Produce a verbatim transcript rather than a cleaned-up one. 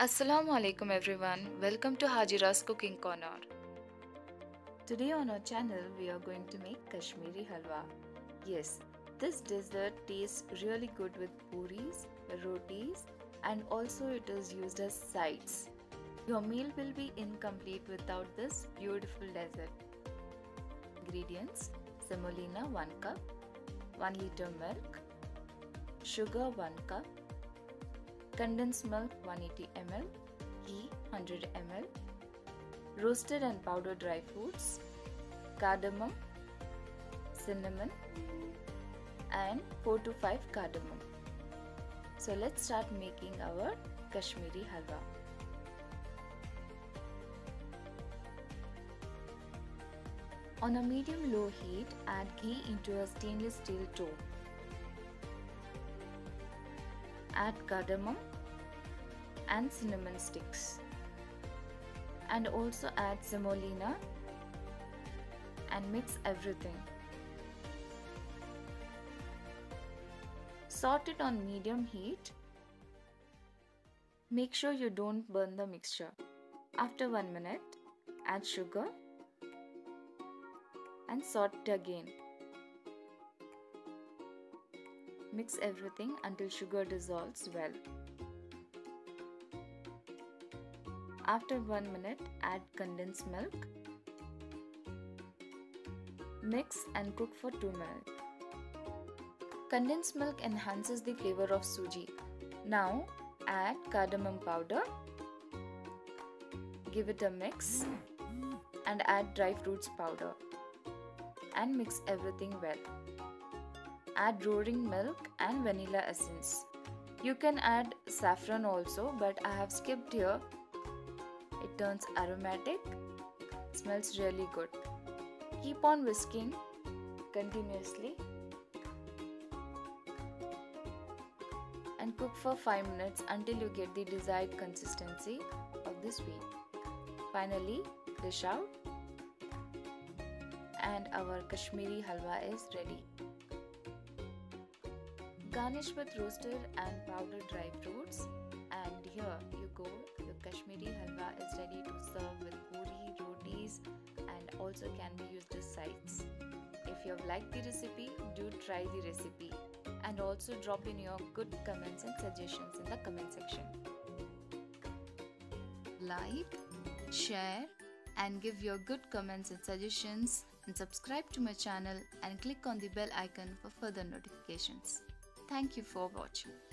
Assalamu alaikum everyone. Welcome to Hajira's Cooking Corner. Today on our channel we are going to make Kashmiri Halwa. Yes, this dessert tastes really good with puris, rotis and also it is used as sides. Your meal will be incomplete without this beautiful dessert. Ingredients: semolina one cup, one liter milk, sugar one cup, condensed milk one hundred eighty milliliters, ghee one hundred milliliters, roasted and powdered dry fruits, cardamom, cinnamon and four to five cardamom. So let's start making our Kashmiri Halwa. On a medium-low heat, add ghee into a stainless steel tube. Add cardamom and cinnamon sticks and also add semolina and mix everything. Sort it on medium heat. Make sure you don't burn the mixture. After one minute, add sugar and sort it again. Mix everything until sugar dissolves well. After one minute, add condensed milk. Mix and cook for two minutes. Condensed milk enhances the flavor of suji. Now add cardamom powder. Give it a mix and add dry fruits powder and mix everything well. Add roaring milk and vanilla essence. You can add saffron also, but I have skipped here. It turns aromatic, smells really good. Keep on whisking continuously and cook for five minutes until you get the desired consistency of the sweet. Finally, dish out and our Kashmiri Halwa is ready. Garnish with roasted and powdered dry fruits, and here you go, your Kashmiri Halwa is ready to serve with puri, rotis and also can be used as sides. If you have liked the recipe, do try the recipe and also drop in your good comments and suggestions in the comment section. Like, share and give your good comments and suggestions and subscribe to my channel and click on the bell icon for further notifications. Thank you for watching.